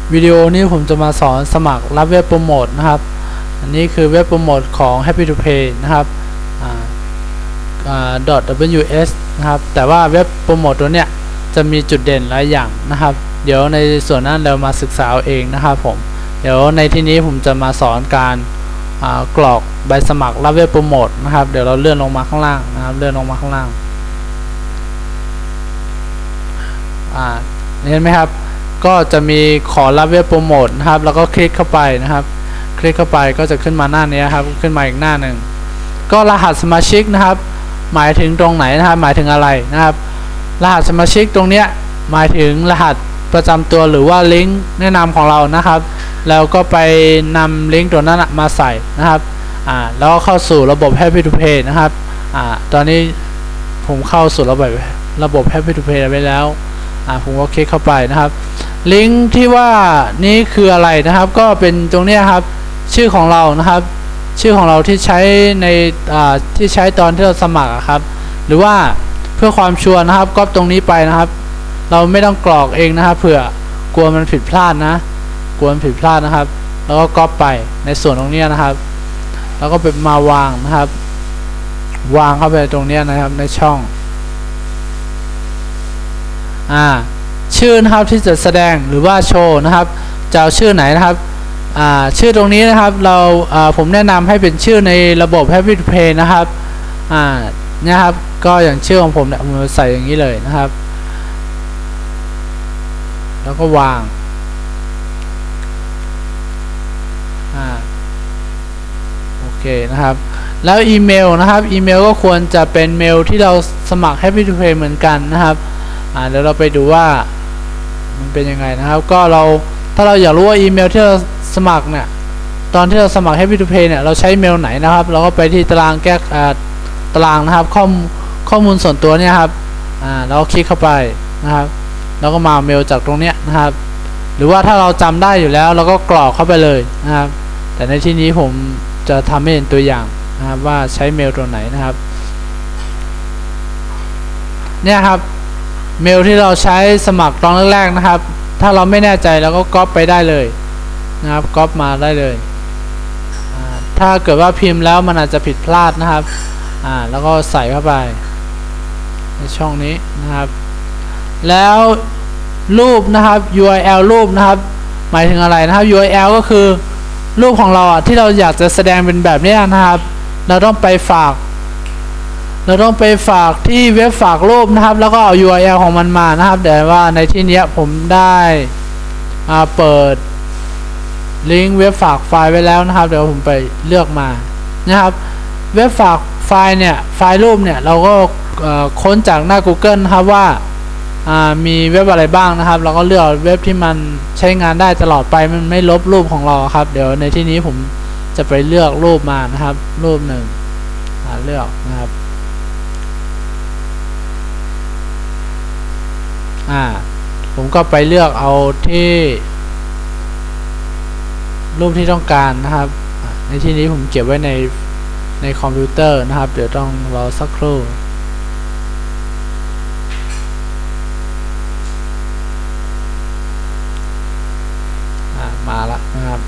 วิดีโอนี้ผมจะมาสอนสมัครรับเว็บโปรโมทนะครับอันนี้คือเว็บโปรโมทของ Happy to Pay นะครับ.ws นะครับแต่ว่าเว็บโปรโมทตัวเนี้ยจะมีจุดเด่นหลายอย่างนะครับเดี๋ยวในส่วนนั้นเรามาศึกษาเอาเองนะครับผมเดี๋ยวในที่นี้ผมจะมาสอนการกรอกใบสมัครรับเว็บโปรโมทนะครับเดี๋ยวเราเลื่อนลงมาข้างล่างนะครับเลื่อนลงมาข้างล่างเห็นไหมครับก็จะมีขอรับเว็บโปรโมทนะครับแล้วก็คลิกเข้าไปนะครับคลิกเข้าไปก็จะขึ้นมาหน้านี้ครับขึ้นมาอีกหน้าหนึ่งก็รหัสสมาชิกนะครับหมายถึงตรงไหนนะครับหมายถึงอะไรนะครับรหัสสมาชิกตรงเนี้ยหมายถึงรหัสประจำตัวหรือว่าลิงก์แนะนำของเรานะครับแล้วก็ไปนำลิงก์ตัวนั้นมาใส่นะครับแล้วก็เข้าสู่ระบบ Happy to Pay นะครับตอนนี้ผมเข้าสู่ระบบ Happy to Pay ไปแล้วผมก็คลิกเข้าไปนะครับลิงก์ที่ว่านี้คืออะไรนะครับก็เป็นตรงนี้ครับชื่อของเรานะครับชื่อของเราที่ใช้ในที่ใช้ตอนที่เราสมัครครับหรือว่าเพื่อความชัวร์นะครับก๊อปตรงนี้ไปนะครับเราไม่ต้องกรอกเองนะครับเผื่อกลัวมันผิดพลาดนะครับแล้วก็ก๊อปไปในส่วนตรงนี้นะครับแล้วก็ไปมาวางนะครับวางเข้าไปตรงนี้นะครับในช่องชื่อนะครับที่จะแสดงหรือว่าโชว์นะครับจะเอาชื่อไหนนะครับชื่อตรงนี้นะครับเราผมแนะนำให้เป็นชื่อในระบบ Happy to Pay นะครับนะครับก็อย่างชื่อของผมเนี่ยผมใส่อย่างนี้เลยนะครับแล้วก็วางโอเคนะครับแล้วอีเมลนะครับอีเมลก็ควรจะเป็นเมลที่เราสมัคร Happy to Pay เหมือนกันนะครับเดี๋ยวเราไปดูว่ามันเป็นยังไงนะครับก็ถ้าเราอยากรู้ว่าอีเมลที่เราสมัครเนี่ยตอนที่เราสมัคร Happy to Pay เนี่ยเราใช้เมลไหนนะครับเราก็ไปที่ตารางแก้ตารางนะครับข้อมูลส่วนตัวเนี่ยครับแล้วคลิกเข้าไปนะครับแล้วก็มาเมลจากตรงเนี้ยนะครับหรือว่าถ้าเราจำได้อยู่แล้วเราก็กรอกเข้าไปเลยนะครับแต่ในที่นี้ผมจะทำให้เห็นตัวอย่างนะครับว่าใช้เมลตัวไหนนะครับเนี่ยครับเมลที่เราใช้สมัครตอนแรกๆนะครับถ้าเราไม่แน่ใจเราก็ก๊อปไปได้เลยนะครับก๊อปมาได้เลยถ้าเกิดว่าพิมพ์แล้วมันอาจจะผิดพลาดนะครับแล้วก็ใส่เข้าไปในช่องนี้นะครับแล้วรูปนะครับ URL รูปนะครับหมายถึงอะไรนะครับ URL ก็คือรูปของเราที่เราอยากจะแสดงเป็นแบบนี้นะครับเราต้องไปฝากที่เว็บฝากรูปนะครับแล้วก็เอา URL ของมันมานะครับแต่ว่าในที่นี้ผมได้เปิดลิงก์เว็บฝากไฟล์ไว้แล้วนะครับเดี๋ยวผมไปเลือกมานะครับเว็บฝากไฟล์เนี่ยไฟล์รูปเนี่ยเราก็ค้นจากหน้า Google นะครับว่ามีเว็บอะไรบ้างนะครับเราก็เลือกเว็บที่มันใช้งานได้ตลอดไปมันไม่ลบรูปของเราครับเดี๋ยวในที่นี้ผมจะไปเลือกรูปมานะครับรูปหนึ่งเลือกนะครับผมก็ไปเลือกเอาที่รูปที่ต้องการนะครับในที่นี้ผมเก็บไว้ในคอมพิวเตอร์นะครับเดี๋ยวต้องรอสักครู่มาแล้วนะครับ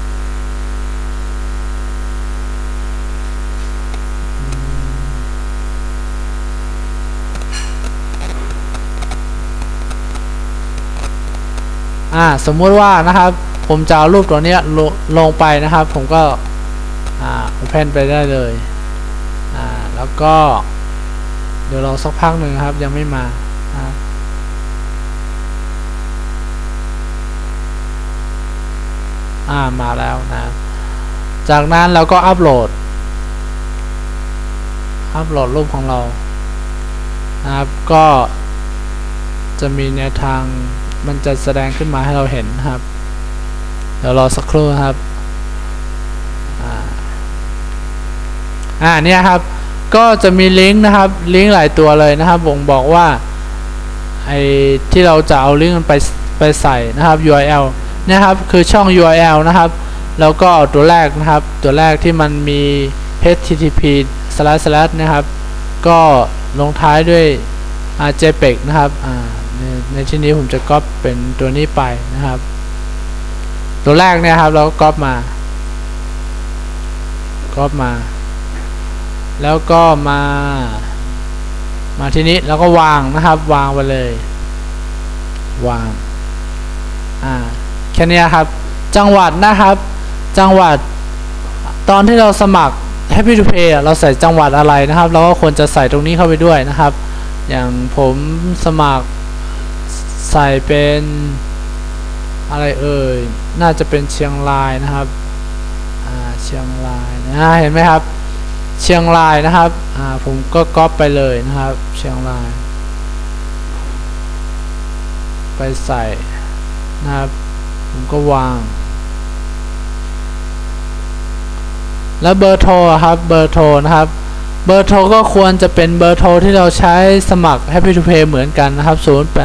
สมมุติว่านะครับผมจะเอารูปตัวนี้ลงไปนะครับผมก็open ไปได้เลยแล้วก็เดี๋ยวรอสักพักหนึ่งครับยังไม่มามาแล้วนะจากนั้นเราก็อัปโหลดรูปของเรานะครับก็จะมีแนวทางมันจะแสดงขึ้นมาให้เราเห็นครับเดี๋ยวรอสักครู่ครับเนี่ยครับก็จะมีลิงก์นะครับลิงก์หลายตัวเลยนะครับผมบอกว่าไอ้ที่เราจะเอาลิงก์มันไปใส่นะครับ URL นะครับคือช่อง URL นะครับแล้วก็ตัวแรกนะครับตัวแรกที่มันมี http/ นะครับก็ลงท้ายด้วยJPEG นะครับในที่นี้ผมจะก๊อปเป็นตัวนี้ไปนะครับตัวแรกเนี่ยครับเราก็ก๊อปมาแล้วก็มาที่นี้แล้วก็วางนะครับวางไปเลยวางแค่นี้ครับจังหวัดนะครับจังหวัดตอนที่เราสมัคร Happy to Pay เราใส่จังหวัดอะไรนะครับเราก็ควรจะใส่ตรงนี้เข้าไปด้วยนะครับอย่างผมสมัครใส่เป็นอะไรเอ่ยน่าจะเป็นเชียงรายนะครับเชียงรายเห็นไหมครับเชียงรายนะครับผมก็ก๊อปไปเลยนะครับเชียงรายไปใส่นะครับผมก็วางแล้วเบอร์โทรครับเบอร์โทรนะครับเบอร์โทรก็ควรจะเป็นเบอร์โทรที่เราใช้สมัคร Happy to Pay เหมือนกันนะครับ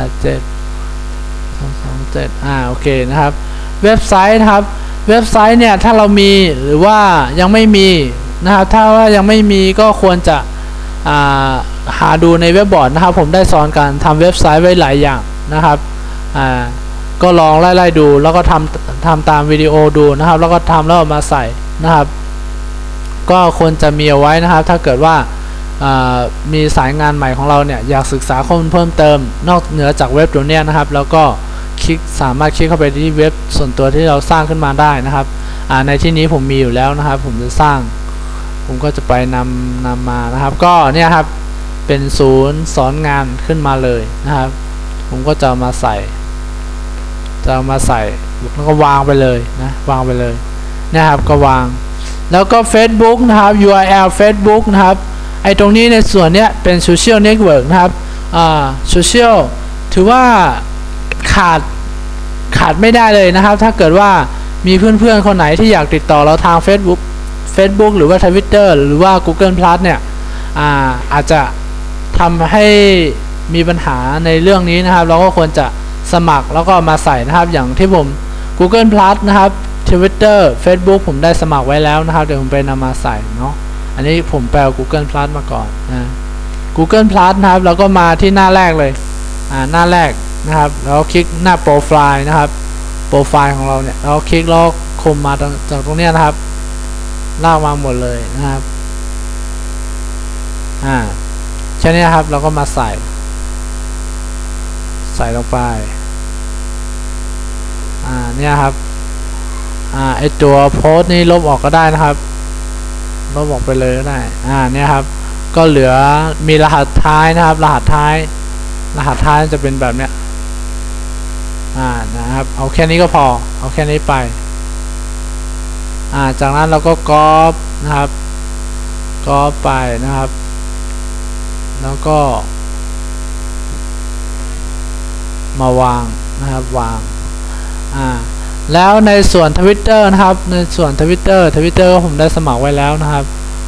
087 227โอเคนะครับเว็บไซต์นะครับเว็บไซต์เนี่ยถ้าเรามีหรือว่ายังไม่มีนะครับถ้าว่ายังไม่มีก็ควรจะหาดูในเว็บบอร์ดนะครับผมได้สอนการทำเว็บไซต์ไว้หลายอย่างนะครับก็ลองไล่ดูแล้วก็ทำตามวิดีโอดูนะครับแล้วก็ทำแล้วเอามาใส่นะครับก็ควรจะมีเอาไว้นะครับถ้าเกิดว่ามีสายงานใหม่ของเราเนี่ยอยากศึกษาข้อมูลเพิ่มเติมนอกเหนือจากเว็บตัวนี้นะครับแล้วก็สามารถคลิกเข้าไปที่เว็บส่วนตัวที่เราสร้างขึ้นมาได้นะครับในที่นี้ผมมีอยู่แล้วนะครับผมจะสร้างผมก็จะไปนำมานะครับก็เนี่ยครับเป็นศูนย์สอนงานขึ้นมาเลยนะครับผมก็จะมาใส่แล้วก็วางไปเลยนะวางไปเลยนะครับก็วางแล้วก็ Facebook นะครับ URL Facebook นะครับไอตรงนี้ในส่วนเนี้ยเป็น Social Network นะครับSocial ถือว่าขาดไม่ได้เลยนะครับถ้าเกิดว่ามีเพื่อนๆคนไหนที่อยากติดต่อเราทาง Facebook หรือว่า Twitter หรือว่า Google Plus เนี่ยอาจจะทำให้มีปัญหาในเรื่องนี้นะครับเราก็ควรจะสมัครแล้วก็มาใส่นะครับอย่างที่ผม Google Plus นะครับ Twitter Facebook ผมได้สมัครไว้แล้วนะครับเดี๋ยวผมไปนำมาใส่เนาะอันนี้ผมแปล Google Plus มาก่อนGoogle Plus นะครับแล้วก็มาที่หน้าแรกเลยหน้าแรกนะครับแล้วคลิกหน้าโปรไฟล์นะครับโปรไฟล์ของเราเนี่ยเราคลิกแล้วคมมาจากตรงนี้นะครับลากมาหมดเลยนะครับแค่นี้ครับเราก็มาใส่ลงไปเนี่ยครับไอตัวโพสต์นี่ลบออกก็ได้นะครับลบออกไปเลยก็ได้เนี่ยครับก็เหลือมีรหัสท้ายนะครับรหัสท้ายจะเป็นแบบเนี้ยนะครับเอาแค่นี้ก็พอเอาแค่นี้ไปจากนั้นเราก็ก๊อปนะครับก๊อปไปนะครับแล้วก็มาวางนะครับวางแล้วในส่วน Twitter นะครับในส่วน Twitter ก็ผมได้สมัครไว้แล้วนะครับ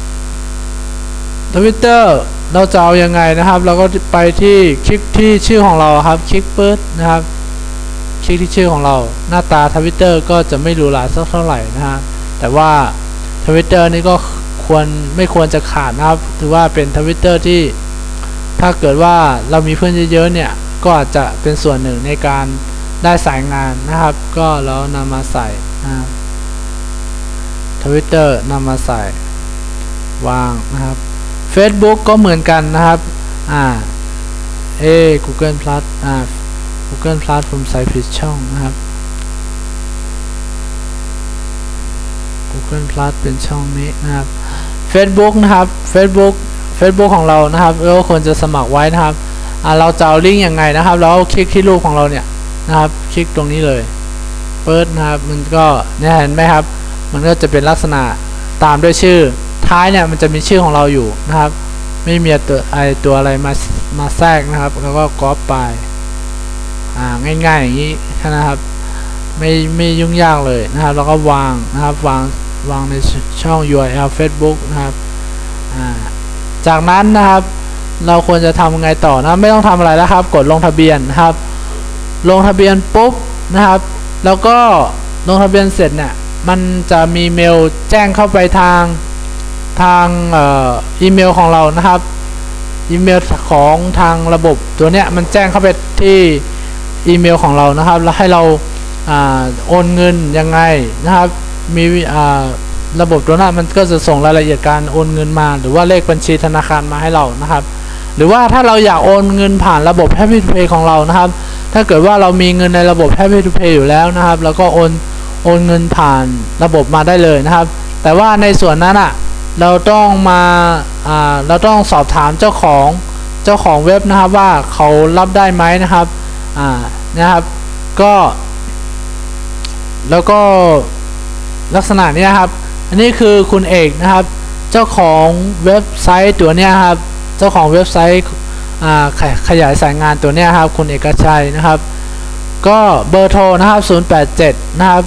Twitter เราจะเอายังไงนะครับเราก็ไปที่คลิกที่ชื่อของเราครับคลิกปึ๊ดนะครับคลิกที่ชื่อของเราหน้าตา Twitter ก็จะไม่หรูหราสักเท่าไหร่นะฮะแต่ว่า Twitter นี่ก็ไม่ควรจะขาดนะครับถือว่าเป็น Twitter ที่ถ้าเกิดว่าเรามีเพื่อนเยอะๆเนี่ยก็อาจจะเป็นส่วนหนึ่งในการได้สายงานนะครับก็เรานำมาใส่Twitter นำมาใส่วางนะครับ Facebook ก็เหมือนกันนะครับGoogle Plus Google Plus ผมใส่ผิดช่องนะครับ Google Plus เป็นช่องนี้นะครับ Facebook นะครับ Facebook ของเรานะครับเราควรจะสมัครไว้นะครับเราจะเอาลิงก์ยังไงนะครับเราคลิกที่รูปของเราเนี่ยนะครับคลิกตรงนี้เลยเปิดนะครับมันก็เนี่ยเห็นไหมครับมันก็จะเป็นลักษณะตามด้วยชื่อท้ายเนี่ยมันจะมีชื่อของเราอยู่นะครับไม่มีตัวอะไรมาแทรกนะครับแล้วก็ก๊อปไปง่ายๆอย่างนี้นะครับไม่ยุ่งยากเลยนะครับแล้วก็วางนะครับวางในช่อง URL Facebook นะครับจากนั้นนะครับเราควรจะทำไงต่อนะไม่ต้องทำอะไรแล้วครับกดลงทะเบียนนะครับลงทะเบียนปุ๊บนะครับแล้วก็ลงทะเบียนเสร็จเนี่ยมันจะมีเมลแจ้งเข้าไปทางอีเมลของเรานะครับอีเมลของทางระบบตัวเนี้ยมันแจ้งเข้าไปที่อีเมลของเรานะครับแล้วให้เราโอนเงินยังไงนะครับมีระบบตัวนั้นมันก็จะส่งรายละเอียดการโอนเงินมาหรือว่าเลขบัญชีธนาคารมาให้เรานะครับหรือว่าถ้าเราอยากโอนเงินผ่านระบบ Happy to Pay ของเรานะครับถ้าเกิดว่าเรามีเงินในระบบ Happy to Pay อยู่แล้วนะครับแล้วก็โอนเงินผ่านระบบมาได้เลยนะครับแต่ว่าในส่วนนั้นเราต้องสอบถามเจ้าของเว็บนะครับว่าเขารับได้ไหมนะครับนะครับก็แล้วก็ลักษณะนี้ครับอันนี้คือคุณเอกนะครับเจ้าของเว็บไซต์ตัวนี้ครับเจ้าของเว็บไซต์ขยายสายงานตัวนี้ครับคุณเอกชัยนะครับก็เบอร์โทรนะครับ087นะครับ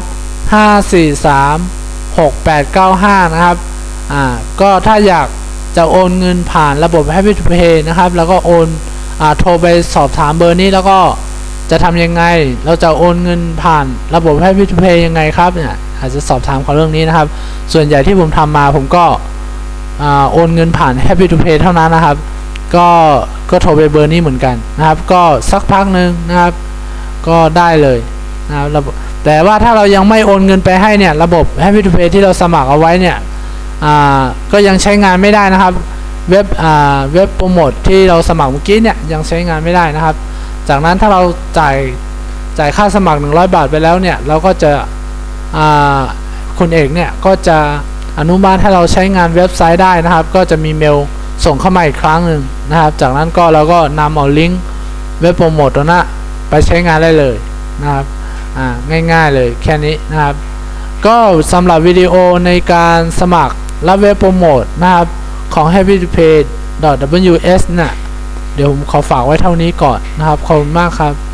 5436895นะครับก็ถ้าอยากจะโอนเงินผ่านระบบ Happy to Pay นะครับแล้วก็โทรไปสอบถามเบอร์นี้แล้วก็จะทำยังไงเราจะโอนเงินผ่านระบบ Happy to Pay ยังไงครับเนี่ยอาจจะสอบถามเขาเรื่องนี้นะครับส่วนใหญ่ที่ผมทำมาผมก็โอนเงินผ่าน Happy to Pay เท่านั้นนะครับก็โทรไปเบอร์นี้เหมือนกันนะครับก็สักพักหนึ่งนะครับก็ได้เลยนะครับแต่ว่าถ้าเรายังไม่โอนเงินไปให้เนี่ยระบบ Happy to Pay ที่เราสมัครเอาไว้เนี่ยก็ยังใช้งานไม่ได้นะครับเว็บโปรโมทที่เราสมัครเมื่อกี้เนี่ยยังใช้งานไม่ได้นะครับจากนั้นถ้าเราจ่ายค่าสมัคร100 บาทไปแล้วเนี่ยเราก็จะคุณเอกเนี่ยก็จะอนุมัติให้เราใช้งานเว็บไซต์ได้นะครับก็จะมีเมลส่งเข้ามาอีกครั้งหนึ่งนะครับจากนั้นก็เราก็นำเอาลิงก์เว็บโปรโมทตัวนั้นไปใช้งานได้เลยนะครับง่ายๆเลยแค่นี้นะครับก็สำหรับวิดีโอในการสมัครรับเว็บโปรโมทนะครับของ happytopay.ws เนี่ยเดี๋ยวผมขอฝากไว้เท่านี้ก่อนนะครับขอบคุณมากครับ